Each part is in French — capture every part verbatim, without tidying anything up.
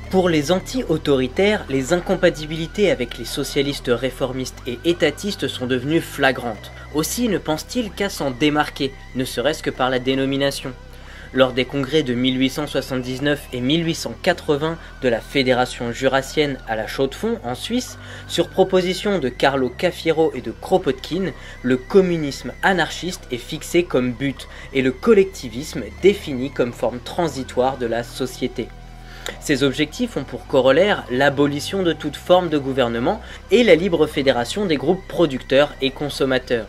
Pour les anti-autoritaires, les incompatibilités avec les socialistes réformistes et étatistes sont devenues flagrantes. Aussi ne pensent-ils qu'à s'en démarquer, ne serait-ce que par la dénomination. Lors des congrès de mille huit cent soixante-dix-neuf et mille huit cent quatre-vingts de la Fédération jurassienne à la Chaux-de-Fonds en Suisse, sur proposition de Carlo Cafiero et de Kropotkin, le communisme anarchiste est fixé comme but et le collectivisme défini comme forme transitoire de la société. Ces objectifs ont pour corollaire l'abolition de toute forme de gouvernement et la libre fédération des groupes producteurs et consommateurs.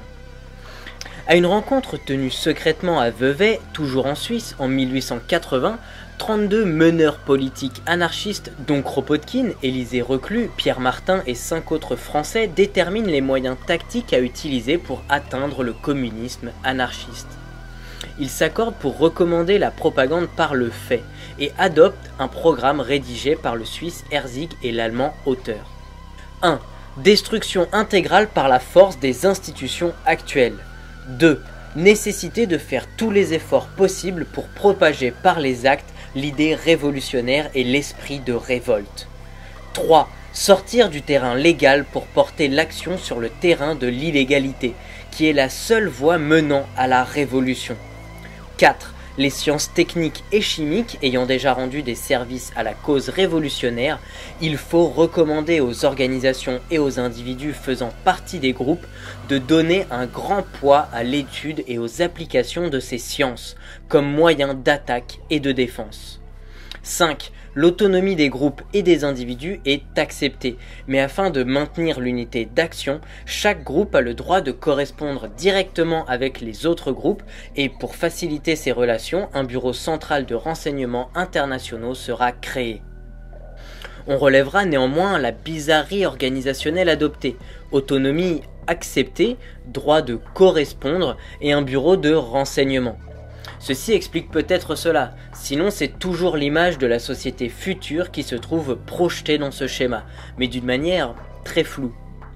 À une rencontre tenue secrètement à Vevey, toujours en Suisse, en mille huit cent quatre-vingts, trente-deux meneurs politiques anarchistes, dont Kropotkin, Élisée Reclus, Pierre Martin et cinq autres Français, déterminent les moyens tactiques à utiliser pour atteindre le communisme anarchiste. Ils s'accordent pour recommander la propagande par le fait et adoptent un programme rédigé par le Suisse Herzig et l'Allemand Auteur. un. Destruction intégrale par la force des institutions actuelles. deux. Nécessité de faire tous les efforts possibles pour propager par les actes l'idée révolutionnaire et l'esprit de révolte. trois. Sortir du terrain légal pour porter l'action sur le terrain de l'illégalité, qui est la seule voie menant à la révolution. quatre. Les sciences techniques et chimiques ayant déjà rendu des services à la cause révolutionnaire, il faut recommander aux organisations et aux individus faisant partie des groupes de donner un grand poids à l'étude et aux applications de ces sciences comme moyen d'attaque et de défense. cinq. L'autonomie des groupes et des individus est acceptée, mais afin de maintenir l'unité d'action, chaque groupe a le droit de correspondre directement avec les autres groupes et pour faciliter ces relations, un bureau central de renseignements internationaux sera créé. On relèvera néanmoins la bizarrerie organisationnelle adoptée, autonomie acceptée, droit de correspondre et un bureau de renseignement. Ceci explique peut-être cela, sinon c'est toujours l'image de la société future qui se trouve projetée dans ce schéma, mais d'une manière très floue.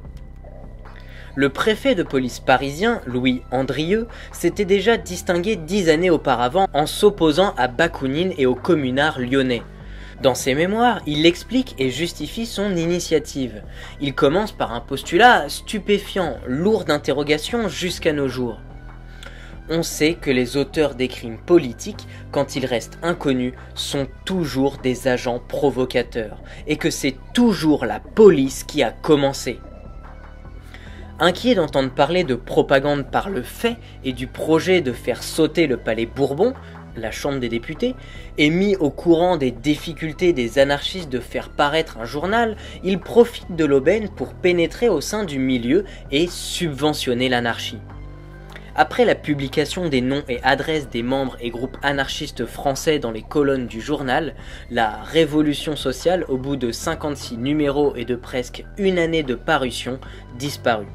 Le préfet de police parisien, Louis Andrieux, s'était déjà distingué dix années auparavant en s'opposant à Bakounine et aux communards lyonnais. Dans ses mémoires, il explique et justifie son initiative. Il commence par un postulat stupéfiant, lourd d'interrogations jusqu'à nos jours. On sait que les auteurs des crimes politiques, quand ils restent inconnus, sont toujours des agents provocateurs, et que c'est toujours la police qui a commencé. Inquiet d'entendre parler de propagande par le fait et du projet de faire sauter le palais Bourbon, la Chambre des députés, et mis au courant des difficultés des anarchistes de faire paraître un journal, il profite de l'aubaine pour pénétrer au sein du milieu et subventionner l'anarchie. Après la publication des noms et adresses des membres et groupes anarchistes français dans les colonnes du journal, la Révolution sociale, au bout de cinquante-six numéros et de presque une année de parution, disparut.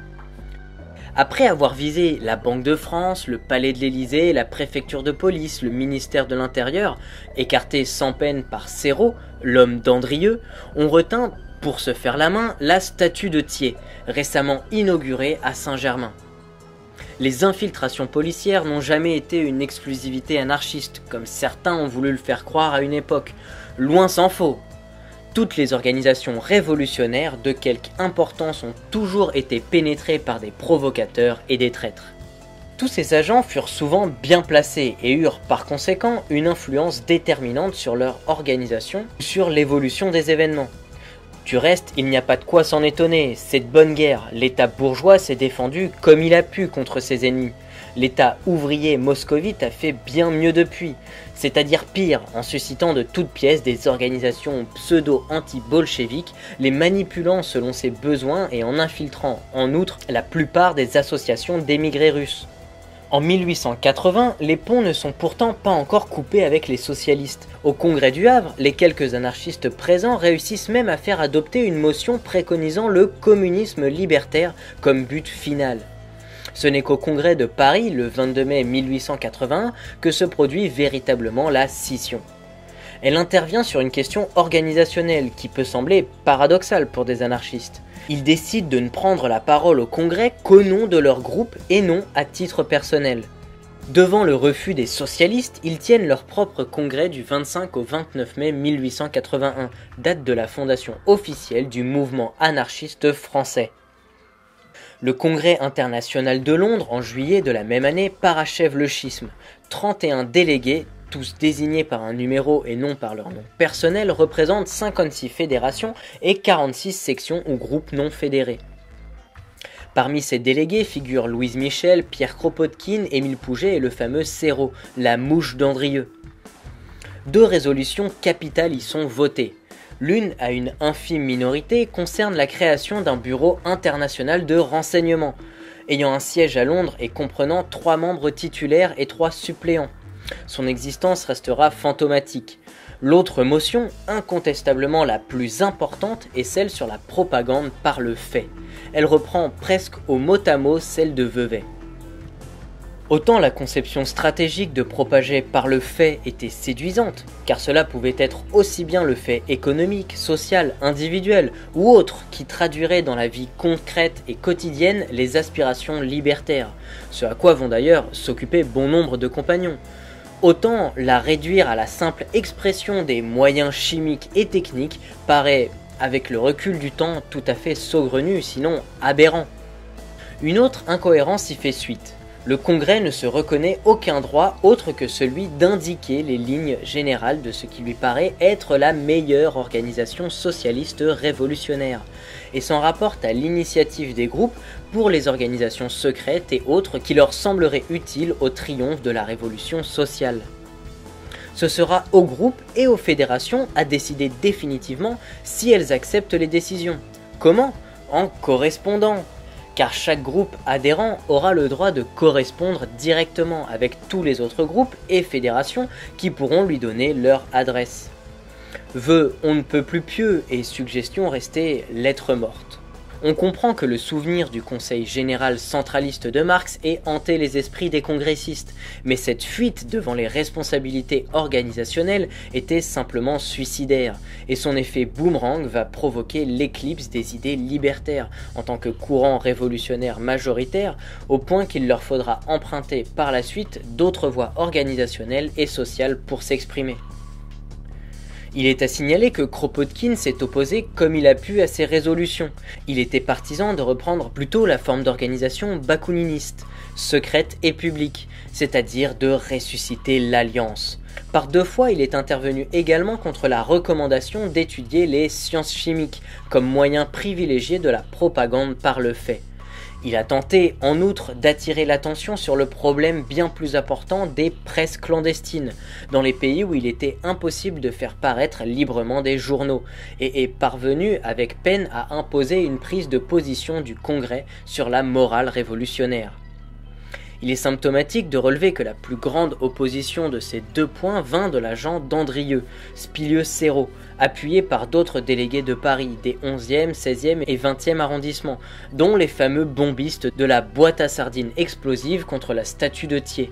Après avoir visé la Banque de France, le Palais de l'Élysée, la préfecture de police, le ministère de l'Intérieur, écarté sans peine par Serrault, l'homme d'Andrieux, on retint, pour se faire la main, la statue de Thiers, récemment inaugurée à Saint-Germain. Les infiltrations policières n'ont jamais été une exclusivité anarchiste, comme certains ont voulu le faire croire à une époque. Loin s'en faut. Toutes les organisations révolutionnaires de quelque importance ont toujours été pénétrées par des provocateurs et des traîtres. Tous ces agents furent souvent bien placés et eurent par conséquent une influence déterminante sur leur organisation ou sur l'évolution des événements. Du reste, il n'y a pas de quoi s'en étonner, c'est de bonne guerre. L'État bourgeois s'est défendu comme il a pu contre ses ennemis. L'État ouvrier moscovite a fait bien mieux depuis, c'est-à-dire pire, en suscitant de toutes pièces des organisations pseudo-anti-bolcheviques, les manipulant selon ses besoins et en infiltrant, en outre, la plupart des associations d'émigrés russes. En mille huit cent quatre-vingts, les ponts ne sont pourtant pas encore coupés avec les socialistes. Au congrès du Havre, les quelques anarchistes présents réussissent même à faire adopter une motion préconisant le communisme libertaire comme but final. Ce n'est qu'au congrès de Paris, le vingt-deux mai mille huit cent quatre-vingt-un, que se produit véritablement la scission. Elle intervient sur une question organisationnelle qui peut sembler paradoxale pour des anarchistes. Ils décident de ne prendre la parole au congrès qu'au nom de leur groupe et non à titre personnel. Devant le refus des socialistes, ils tiennent leur propre congrès du vingt-cinq au vingt-neuf mai mille huit cent quatre-vingt-un, date de la fondation officielle du mouvement anarchiste français. Le Congrès international de Londres, en juillet de la même année, parachève le schisme. trente et un délégués, tous désignés par un numéro et non par leur nom personnel, représentent cinquante-six fédérations et quarante-six sections ou groupes non fédérés. Parmi ces délégués figurent Louise Michel, Pierre Kropotkin, Émile Pouget et le fameux Serrault, la mouche d'Andrieux. Deux résolutions capitales y sont votées. L'une, à une infime minorité, concerne la création d'un bureau international de renseignement, ayant un siège à Londres et comprenant trois membres titulaires et trois suppléants. Son existence restera fantomatique. L'autre motion, incontestablement la plus importante, est celle sur la propagande par le fait. Elle reprend presque au mot à mot celle de Vevey. Autant la conception stratégique de propager par le fait était séduisante, car cela pouvait être aussi bien le fait économique, social, individuel ou autre qui traduirait dans la vie concrète et quotidienne les aspirations libertaires, ce à quoi vont d'ailleurs s'occuper bon nombre de compagnons. Autant la réduire à la simple expression des moyens chimiques et techniques paraît, avec le recul du temps, tout à fait saugrenu, sinon aberrant. Une autre incohérence y fait suite. Le Congrès ne se reconnaît aucun droit autre que celui d'indiquer les lignes générales de ce qui lui paraît être la meilleure organisation socialiste révolutionnaire, et s'en rapporte à l'initiative des groupes pour les organisations secrètes et autres qui leur sembleraient utiles au triomphe de la révolution sociale. Ce sera aux groupes et aux fédérations à décider définitivement si elles acceptent les décisions. Comment ? En correspondant. Car chaque groupe adhérent aura le droit de correspondre directement avec tous les autres groupes et fédérations qui pourront lui donner leur adresse. Vœux on ne peut plus pieux et suggestions restées lettres mortes. On comprend que le souvenir du Conseil général centraliste de Marx ait hanté les esprits des congressistes, mais cette fuite devant les responsabilités organisationnelles était simplement suicidaire, et son effet boomerang va provoquer l'éclipse des idées libertaires en tant que courant révolutionnaire majoritaire, au point qu'il leur faudra emprunter par la suite d'autres voies organisationnelles et sociales pour s'exprimer. Il est à signaler que Kropotkin s'est opposé comme il a pu à ces résolutions. Il était partisan de reprendre plutôt la forme d'organisation bakuniniste, secrète et publique, c'est-à-dire de ressusciter l'alliance. Par deux fois, il est intervenu également contre la recommandation d'étudier les sciences chimiques comme moyen privilégié de la propagande par le fait. Il a tenté, en outre, d'attirer l'attention sur le problème bien plus important des presses clandestines, dans les pays où il était impossible de faire paraître librement des journaux, et est parvenu avec peine à imposer une prise de position du Congrès sur la morale révolutionnaire. Il est symptomatique de relever que la plus grande opposition de ces deux points vint de l'agent d'Andrieux, Spilieu-Serrault, appuyé par d'autres délégués de Paris, des onzième, seizième et vingtième arrondissements, dont les fameux bombistes de la boîte à sardines explosive contre la statue de Thiers.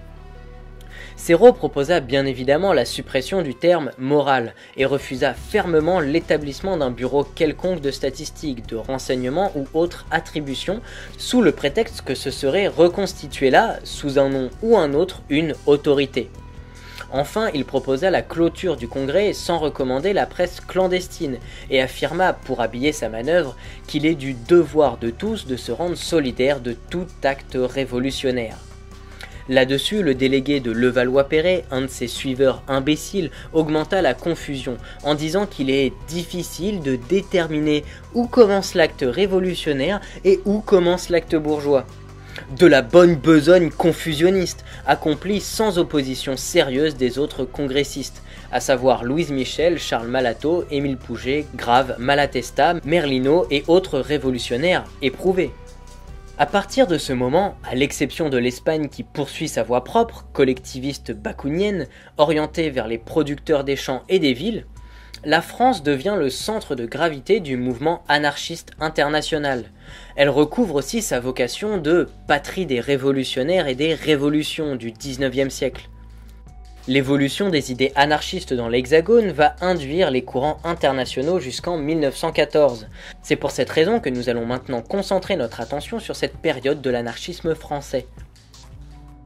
Serrault proposa bien évidemment la suppression du terme « moral » et refusa fermement l'établissement d'un bureau quelconque de statistiques, de renseignements ou autres attributions, sous le prétexte que ce serait reconstituer là, sous un nom ou un autre, une autorité. Enfin, il proposa la clôture du Congrès sans recommander la presse clandestine et affirma, pour habiller sa manœuvre, qu'il est du devoir de tous de se rendre solidaire de tout acte révolutionnaire. Là-dessus, le délégué de Levallois-Perret, un de ses suiveurs imbéciles, augmenta la confusion en disant qu'il est difficile de déterminer où commence l'acte révolutionnaire et où commence l'acte bourgeois. De la bonne besogne confusionniste, accomplie sans opposition sérieuse des autres congressistes, à savoir Louise Michel, Charles Malato, Émile Pouget, Grave, Malatesta, Merlino et autres révolutionnaires éprouvés. À partir de ce moment, à l'exception de l'Espagne qui poursuit sa voie propre, collectiviste bakounienne, orientée vers les producteurs des champs et des villes, la France devient le centre de gravité du mouvement anarchiste international. Elle recouvre aussi sa vocation de patrie des révolutionnaires et des révolutions du dix-neuvième siècle. L'évolution des idées anarchistes dans l'Hexagone va induire les courants internationaux jusqu'en mille neuf cent quatorze. C'est pour cette raison que nous allons maintenant concentrer notre attention sur cette période de l'anarchisme français.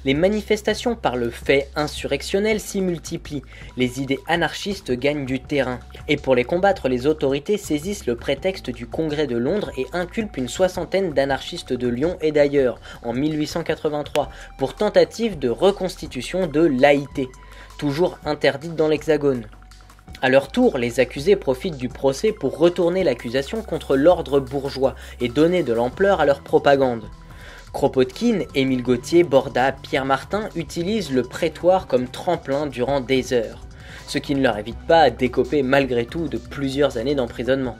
Les manifestations par le fait insurrectionnel s'y multiplient, les idées anarchistes gagnent du terrain, et pour les combattre, les autorités saisissent le prétexte du Congrès de Londres et inculpent une soixantaine d'anarchistes de Lyon et d'ailleurs, en mille huit cent quatre-vingt-trois, pour tentative de reconstitution de laïté, toujours interdite dans l'Hexagone. À leur tour, les accusés profitent du procès pour retourner l'accusation contre l'ordre bourgeois et donner de l'ampleur à leur propagande. Kropotkin, Émile Gautier, Borda, Pierre Martin utilisent le prétoire comme tremplin durant des heures, ce qui ne leur évite pas d'écoper malgré tout de plusieurs années d'emprisonnement.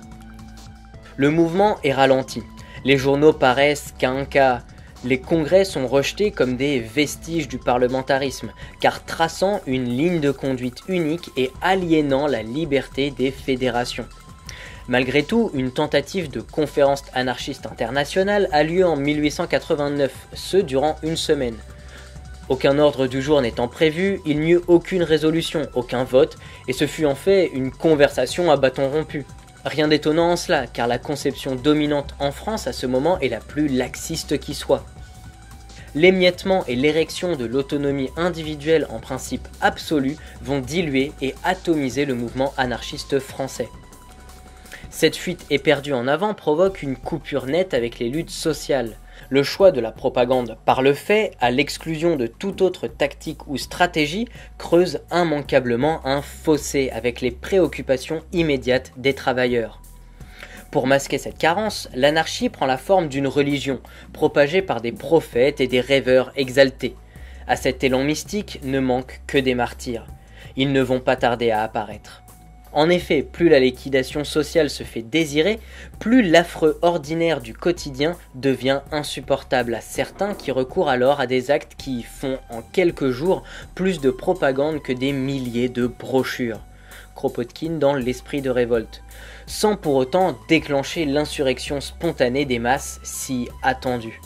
Le mouvement est ralenti, les journaux paraissent qu'un cas. Les congrès sont rejetés comme des vestiges du parlementarisme, car traçant une ligne de conduite unique et aliénant la liberté des fédérations. Malgré tout, une tentative de conférence anarchiste internationale a lieu en mille huit cent quatre-vingt-neuf, ce durant une semaine. Aucun ordre du jour n'étant prévu, il n'y eut aucune résolution, aucun vote, et ce fut en fait une conversation à bâton rompu. Rien d'étonnant en cela, car la conception dominante en France à ce moment est la plus laxiste qui soit. L'émiettement et l'érection de l'autonomie individuelle en principe absolu vont diluer et atomiser le mouvement anarchiste français. Cette fuite éperdue en avant provoque une coupure nette avec les luttes sociales. Le choix de la propagande par le fait, à l'exclusion de toute autre tactique ou stratégie, creuse immanquablement un fossé avec les préoccupations immédiates des travailleurs. Pour masquer cette carence, l'anarchie prend la forme d'une religion, propagée par des prophètes et des rêveurs exaltés. À cet élan mystique ne manquent que des martyrs. Ils ne vont pas tarder à apparaître. En effet, plus la liquidation sociale se fait désirer, plus l'affreux ordinaire du quotidien devient insupportable à certains qui recourent alors à des actes qui font en quelques jours plus de propagande que des milliers de brochures. Kropotkin dans L'Esprit de révolte, sans pour autant déclencher l'insurrection spontanée des masses si attendue.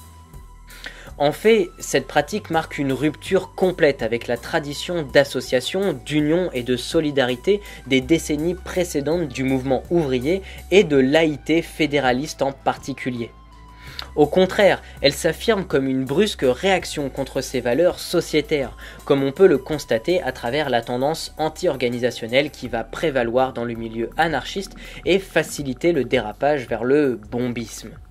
En fait, cette pratique marque une rupture complète avec la tradition d'association, d'union et de solidarité des décennies précédentes du mouvement ouvrier et de laïté fédéraliste en particulier. Au contraire, elle s'affirme comme une brusque réaction contre ces valeurs sociétaires, comme on peut le constater à travers la tendance anti-organisationnelle qui va prévaloir dans le milieu anarchiste et faciliter le dérapage vers le bombisme.